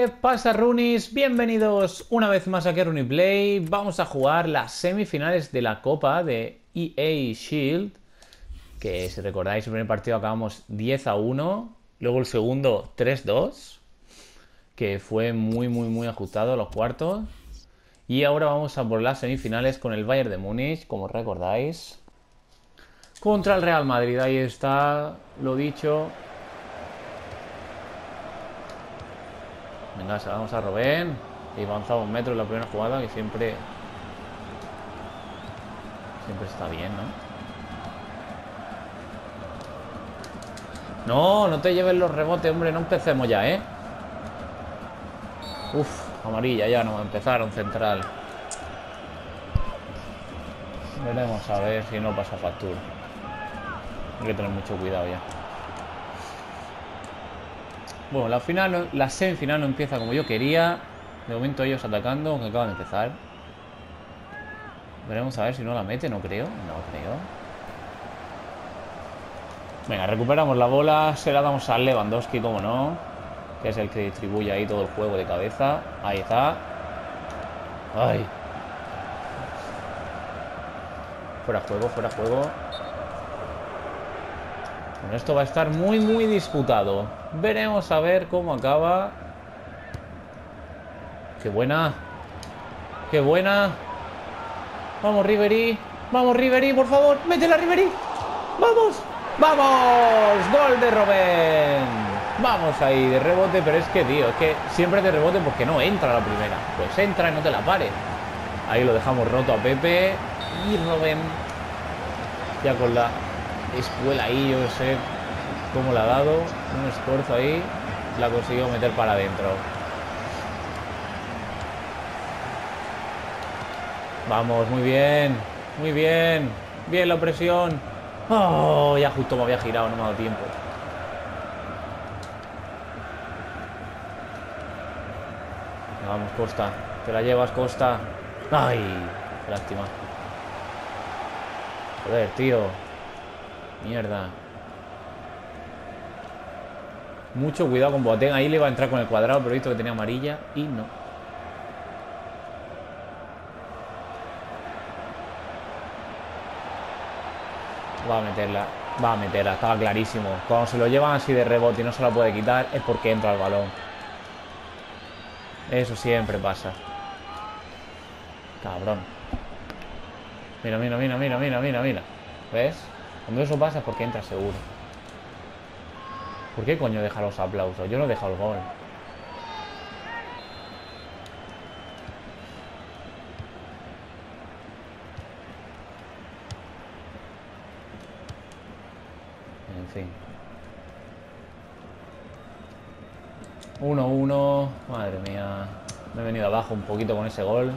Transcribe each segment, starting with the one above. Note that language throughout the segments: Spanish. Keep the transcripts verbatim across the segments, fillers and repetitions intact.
¿Qué pasa, Runis? Bienvenidos una vez más a Rooney Play. Vamos a jugar las semifinales de la Copa de E A Shield. Que si recordáis, el primer partido acabamos diez a uno. Luego el segundo tres dos. Que fue muy, muy, muy ajustado los cuartos. Y ahora vamos a por las semifinales con el Bayern de Múnich, como recordáis. Contra el Real Madrid. Ahí está, lo dicho. Venga, vamos a Robben. Y avanzamos un metro en la primera jugada, que siempre Siempre está bien, ¿no? No, no te lleves los rebotes, hombre. No empecemos ya, ¿eh? Uf, amarilla ya no va a empezar. Un central. Veremos a ver si no pasa factura. Hay que tener mucho cuidado ya. Bueno, la final, la semifinal no empieza como yo quería. De momento ellos atacando, aunque acaban de empezar. Veremos a ver si no la mete, no creo. No creo. Venga, recuperamos la bola. Se la damos a Lewandowski, como no. Que es el que distribuye ahí todo el juego de cabeza. Ahí está. Ay. Fuera juego, fuera juego. Bueno, esto va a estar muy, muy disputado. Veremos a ver cómo acaba. ¡Qué buena! ¡Qué buena! ¡Vamos, Ribery! ¡Vamos, Ribery, por favor! ¡Métela, Ribery! ¡Vamos! ¡Vamos! ¡Gol de Robben! Vamos ahí, de rebote. Pero es que, tío, es que siempre de rebote porque no entra la primera. Pues entra y no te la pares. Ahí lo dejamos roto a Pepe. Y Robben, ya con la escuela ahí, yo sé cómo le ha dado. Un esfuerzo ahí. La consiguió meter para adentro. Vamos, muy bien. Muy bien. Bien la presión. Oh, ya justo me había girado, no me ha dado tiempo. Vamos, Costa. Te la llevas, Costa. Ay, lástima. Joder, tío. Mierda. Mucho cuidado con Boateng. Ahí le iba a entrar con el cuadrado, pero he visto que tenía amarilla y no. Va a meterla. Va a meterla. Estaba clarísimo. Cuando se lo llevan así de rebote y no se la puede quitar, es porque entra el balón. Eso siempre pasa. Cabrón. Mira, mira, mira, mira, mira, mira, mira. ¿Ves? Cuando eso pasa es porque entra seguro. ¿Por qué coño deja los aplausos? Yo no he dejado el gol. En fin. uno uno. Madre mía. Me he venido abajo un poquito con ese gol.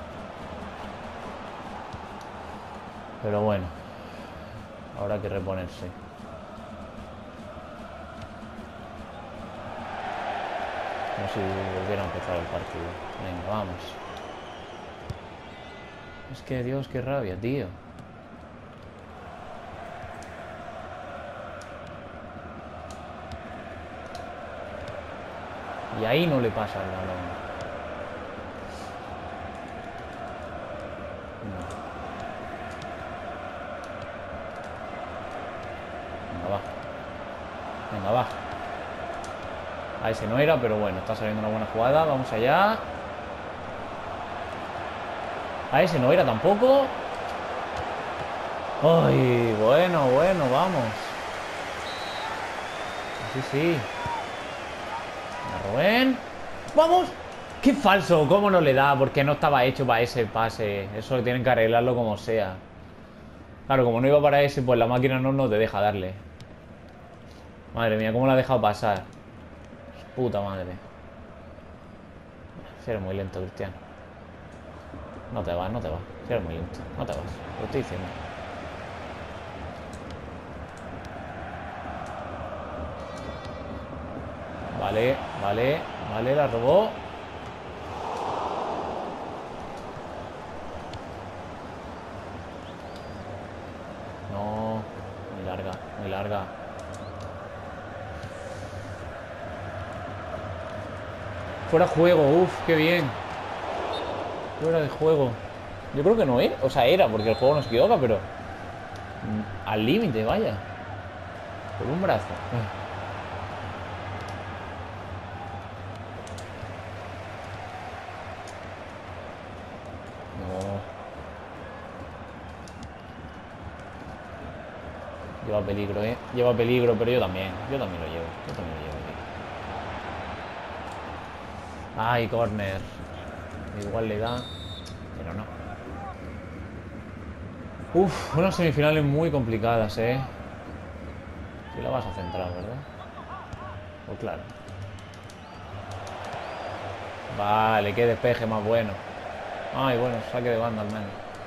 Pero bueno. Ahora hay que reponerse. Como si volviera a empezar el partido. Venga, vamos. Es que, Dios, qué rabia, tío. Y ahí no le pasa el balón. No. Venga, va. Venga, va. A ese no era, pero bueno, está saliendo una buena jugada. Vamos allá. A ese no era tampoco. Ay, bueno, bueno, vamos. Sí, sí. Robben. ¡Vamos! ¡Qué falso! ¿Cómo no le da? Porque no estaba hecho para ese pase. Eso tienen que arreglarlo como sea. Claro, como no iba para ese, pues la máquina no nos te deja darle. Madre mía, ¿cómo la ha dejado pasar? Puta madre. Si eres muy lento, Cristiano. No te vas, no te vas. Si eres muy lento, no te vas. Lo estoy diciendo. Vale, vale, vale, la robó. No, muy larga, muy larga. Fuera juego, uff, qué bien. Fuera de juego. Yo creo que no era, o sea, era, porque el juego no se equivoca, pero mm, al límite, vaya. Por un brazo. No. Lleva peligro, eh. Lleva peligro, pero yo también. Yo también lo llevo. Yo también lo llevo, tío. Ay, córner. Igual le da, pero no. Uf, unas semifinales muy complicadas, eh. Si la vas a centrar, ¿verdad? Pues claro. Vale, qué despeje más bueno. Ay, bueno, saque de banda al menos.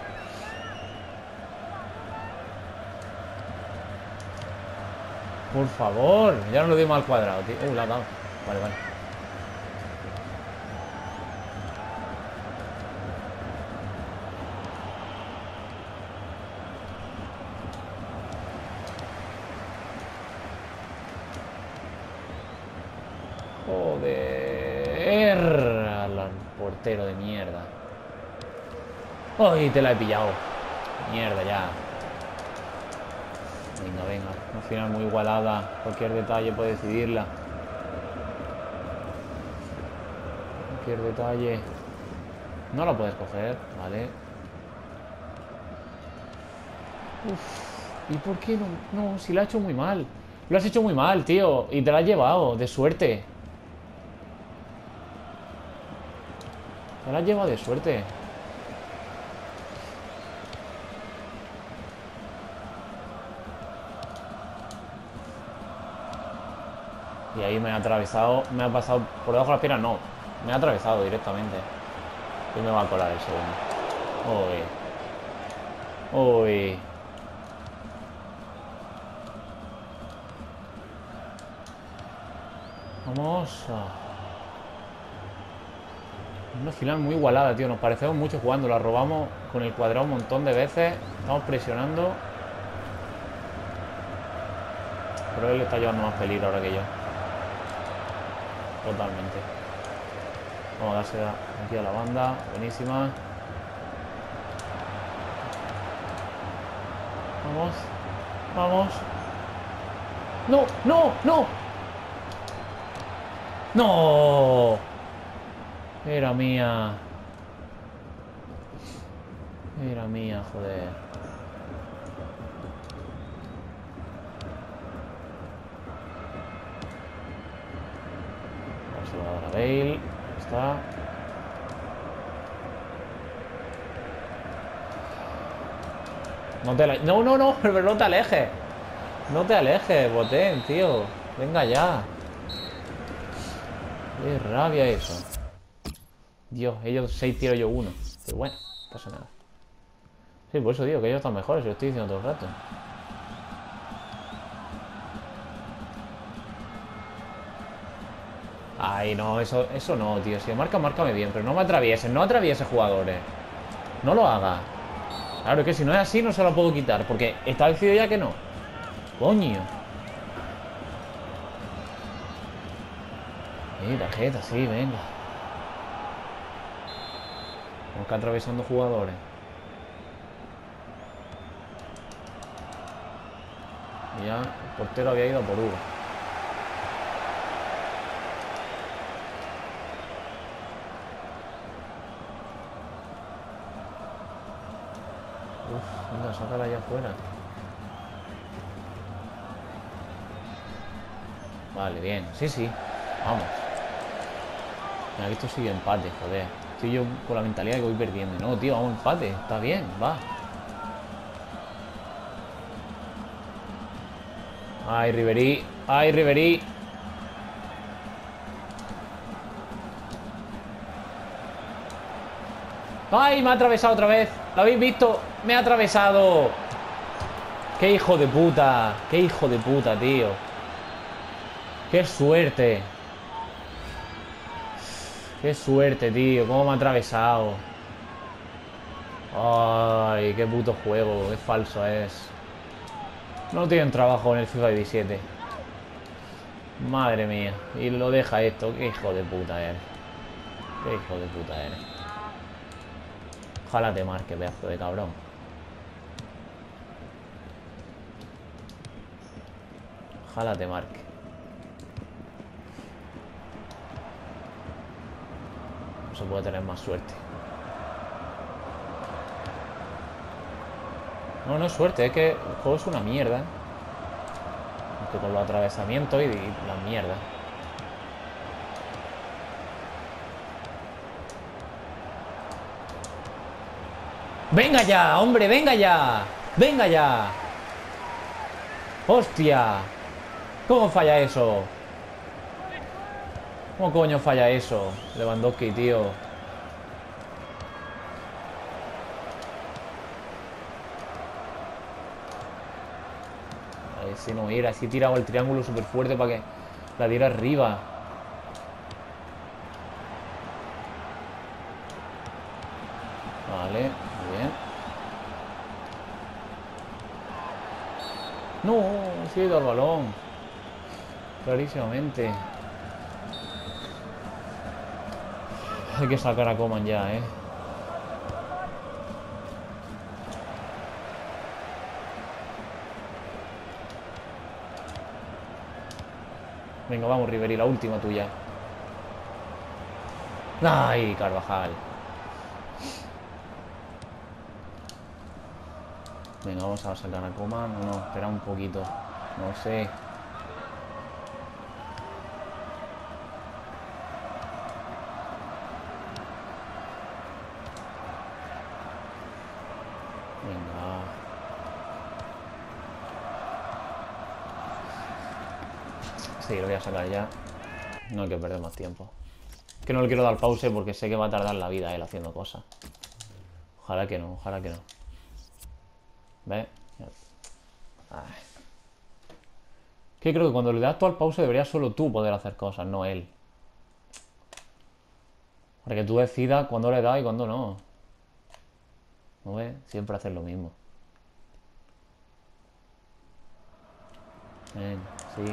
Por favor, ya no lo dimos al cuadrado, tío. Uh, la ha dado. Vale, vale. Joder. Al portero de mierda. Ay, te la he pillado. Mierda, ya. Venga, venga. Una final muy igualada. Cualquier detalle puede decidirla. Cualquier detalle. No la puedes coger, vale. Uf. ¿Y por qué no? No, si la ha hecho muy mal. Lo has hecho muy mal, tío. Y te la has llevado, de suerte. Te la has llevado de suerte. Y ahí me ha atravesado. Me ha pasado por debajo de las piernas, no. Me ha atravesado directamente. Y me va a colar el segundo. Uy. Uy. Vamos a... Una final muy igualada, tío. Nos parecemos mucho jugando. La robamos con el cuadrado un montón de veces. Estamos presionando. Pero él está llevando más peligro ahora que yo. Totalmente. Vamos a darse aquí a la banda. Buenísima. Vamos. Vamos. No, no, no. No. Era mía. Era mía, joder. Vamos a dar a Bale. Ahí está. No te alejes. No, no, no, pero no te alejes. No te alejes, Botén, tío. Venga ya. Qué rabia eso. Dios, ellos seis tiros, yo uno. Pero bueno, no pasa nada. Sí, por eso digo que ellos están mejores, lo estoy diciendo todo el rato. Ay, no, eso, eso no, tío. Si marca, márcame bien, pero no me atravieses, no atravieses jugadores. No lo haga. Claro, es que si no es así no se lo puedo quitar, porque está decidido ya que no. Coño. Eh, tarjeta, sí, venga. Vamos que atravesando jugadores. Y ya el portero había ido por uno. Uf, venga, sácala allá afuera. Vale, bien, sí, sí. Vamos. Mira, que esto sigue empate, joder. Estoy yo con la mentalidad de que voy perdiendo. No, tío, vamos empate. Está bien, va. Ay, Ribery. Ay, Ribery. Ay, me ha atravesado otra vez. ¿Lo habéis visto? Me ha atravesado. Qué hijo de puta. Qué hijo de puta, tío. Qué suerte. Qué suerte, tío. Cómo me ha atravesado. Ay, qué puto juego. Qué falso es. No tienen trabajo en el FIFA diecisiete. Madre mía. Y lo deja esto. Qué hijo de puta es. Qué hijo de puta eres. Ojalá te marque, pedazo de cabrón. Ojalá te marque. No se puede tener más suerte. No, no es suerte, es que el juego es una mierda. Aunque con los atravesamientos y, y la mierda. ¡Venga ya, hombre! ¡Venga ya! ¡Venga ya! ¡Hostia! ¿Cómo falla eso? ¿Cómo coño falla eso? Lewandowski, tío. A ver si no era. Así tiraba el triángulo súper fuerte para que la diera arriba. Vale, muy bien. No, se ha ido al balón. Clarísimamente. Hay que sacar a Coman ya, eh. Venga, vamos, Ribery, la última tuya. ¡Ay, Carvajal! Venga, vamos a sacar a Coman. No, no, espera un poquito. No sé. Venga. Sí, lo voy a sacar ya. No hay que perder más tiempo. Es que no le quiero dar pause porque sé que va a tardar la vida él haciendo cosas. Ojalá que no, ojalá que no. ¿Ves? Ay. Que creo que cuando le das tú al pause deberías solo tú poder hacer cosas, no él. Para que tú decidas cuándo le das y cuándo no. ¿No ves? Siempre hacer lo mismo. Ven, sí.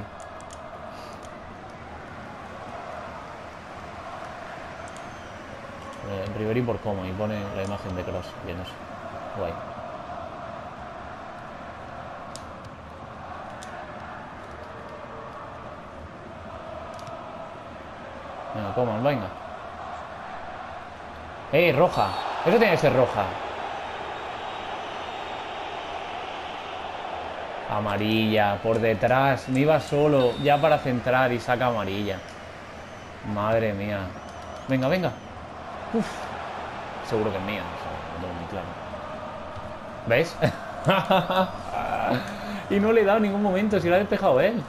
Eh, Ribery por cómo y pone la imagen de Kroos. Bien, eso. Guay. Venga, Coman, venga. ¡Eh, roja! Eso tiene que ser roja. Amarilla, por detrás. Me iba solo, ya para centrar y saca amarilla. Madre mía. Venga, venga. Uf. Seguro que es mía, o sea, lo tengo muy claro. ¿Ves? Y no le he dado en ningún momento, si lo ha despejado él.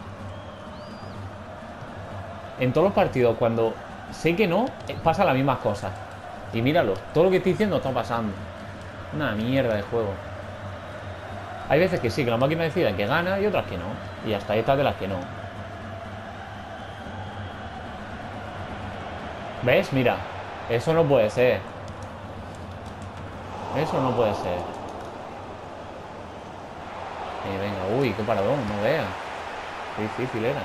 En todos los partidos, cuando sé que no, pasa las mismas cosas. Y míralo, todo lo que estoy diciendo está pasando. Una mierda de juego. Hay veces que sí, que la máquina decide que gana y otras que no. Y hasta estas de las que no. ¿Ves? Mira. Eso no puede ser. Eso no puede ser. Eh, venga, uy, qué paradón, no veas. Qué difícil era.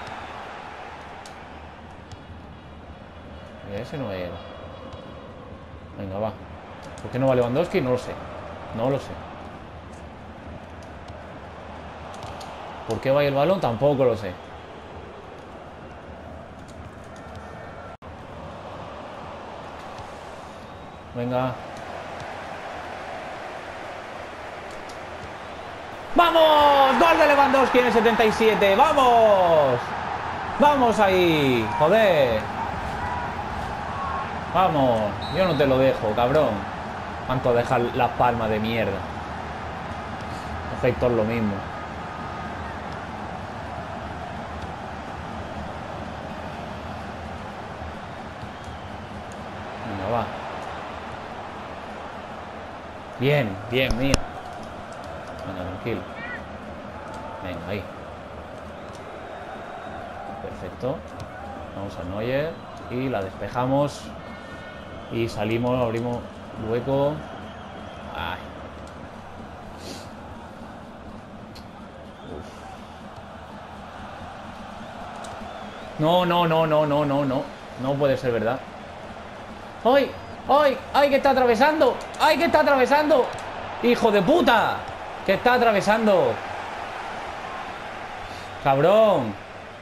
Ese no era. Venga, va. ¿Por qué no va Lewandowski? No lo sé. No lo sé. ¿Por qué va el balón? Tampoco lo sé. Venga. ¡Vamos! ¡Gol de Lewandowski en el setenta y siete! ¡Vamos! ¡Vamos ahí! ¡Joder! ¡Vamos! Yo no te lo dejo, cabrón. ¿Cuánto dejar las palmas de mierda? Efectos lo mismo. Venga, va. Bien, bien, mío. Venga, tranquilo. Venga, ahí. Perfecto. Vamos a Neuer. Y la despejamos. Y salimos, abrimos hueco. Ay. Uf. No, no, no, no, no, no, no. No puede ser verdad. ¡Ay! ¡Ay! ¡Ay! ¡Que está atravesando! ¡Ay! ¡Que está atravesando! ¡Hijo de puta! ¡Que está atravesando! ¡Cabrón!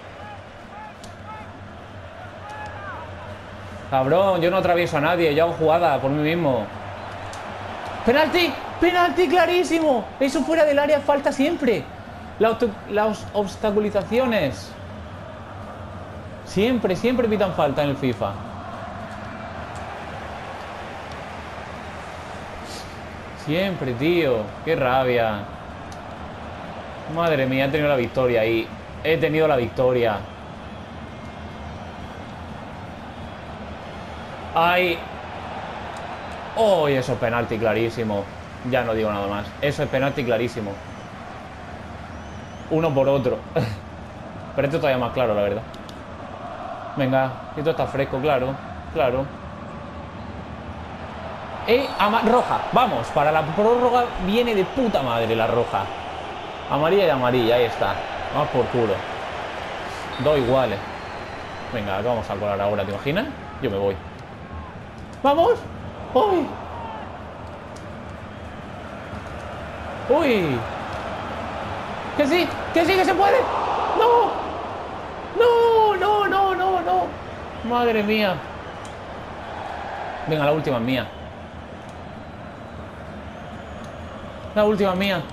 Cabrón, yo no atravieso a nadie. Yo hago jugada por mí mismo. ¡Penalti! ¡Penalti clarísimo! Eso fuera del área falta siempre. La auto, las obstaculizaciones. Siempre, siempre pitan falta en el FIFA. Siempre, tío. Qué rabia. Madre mía, he tenido la victoria ahí. He tenido la victoria. ¡Ay! ¡Oh! Eso es penalti clarísimo. Ya no digo nada más. Eso es penalti clarísimo. Uno por otro. Pero esto todavía más claro, la verdad. Venga, esto está fresco, claro. Claro. ¡Eh! Roja. Vamos, para la prórroga viene de puta madre la roja. Amarilla y amarilla, ahí está. Vamos por culo. Dos iguales. Venga, vamos a colar ahora, ¿te imaginas? Yo me voy. ¡Vamos! ¡Uy! ¡Uy! ¡Que sí! ¡Que sí, que se puede! ¡No! ¡No! ¡No, no, no, no! ¡Madre mía! Venga, la última es mía. La última es mía.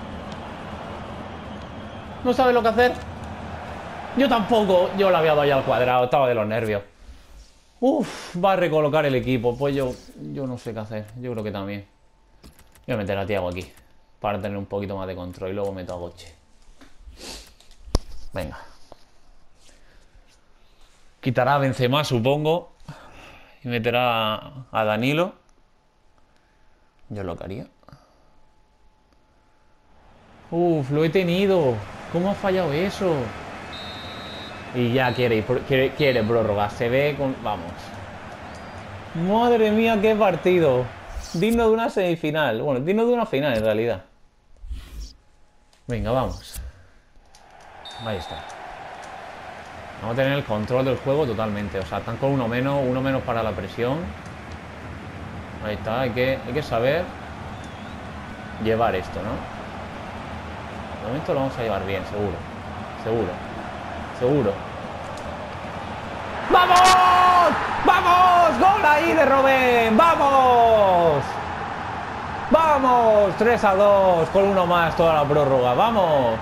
No sabe lo que hacer. Yo tampoco. Yo la había dado ya al cuadrado. Estaba de los nervios. Uf, va a recolocar el equipo. Pues yo, yo no sé qué hacer. Yo creo que también. Voy a meter a Thiago aquí para tener un poquito más de control. Y luego meto a Götze. Venga. Quitará a Benzema, supongo. Y meterá a Danilo. Yo lo que haría. Uf, lo he tenido. ¿Cómo ha fallado eso? Y ya quiere, quiere, quiere prórroga. Se ve con... Vamos. Madre mía, qué partido. Digno de una semifinal. Bueno, digno de una final en realidad. Venga, vamos. Ahí está. Vamos a tener el control del juego totalmente. O sea, están con uno menos. Uno menos para la presión. Ahí está. Hay que, hay que saber llevar esto, ¿no? De momento lo vamos a llevar bien, seguro. Seguro. Seguro. ¡Vamos! ¡Vamos! ¡Gol ahí de Robben! ¡Vamos! ¡Vamos! tres a dos con uno más toda la prórroga. ¡Vamos!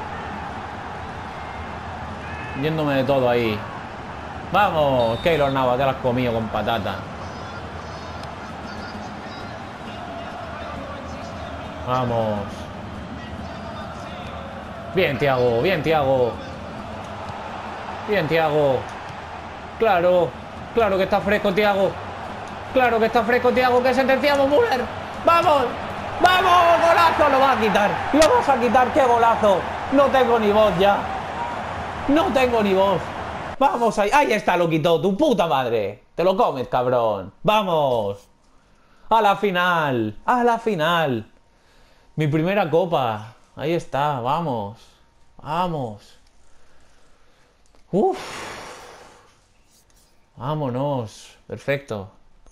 Yéndome de todo ahí. ¡Vamos! Keylor Navas, te lo has comido con patata. ¡Vamos! Bien, Thiago, bien, Thiago. Bien, Thiago. Claro, claro que está fresco, Thiago. Claro que está fresco, Thiago. Que sentenciamos, Müller. ¡Vamos! ¡Vamos! ¡Golazo! Lo vas a quitar. Lo vas a quitar. ¡Qué golazo! No tengo ni voz ya. No tengo ni voz. Vamos ahí. Ahí está, lo quitó. Tu puta madre. Te lo comes, cabrón. ¡Vamos! A la final. A la final. Mi primera copa. Ahí está, vamos. Vamos. Uf. Vámonos. Perfecto.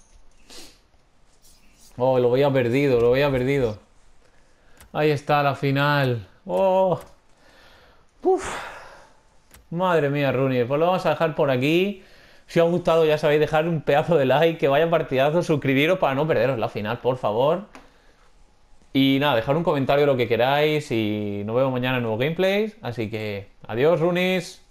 Oh, lo había perdido, lo había perdido. Ahí está la final. Oh. Uf. Madre mía, Rooney. Pues lo vamos a dejar por aquí. Si os ha gustado, ya sabéis, dejar un pedazo de like, que vaya partidazo, suscribiros para no perderos la final, por favor. Y nada, dejar un comentario lo que queráis y nos vemos mañana en nuevos gameplays. Así que adiós, Runis.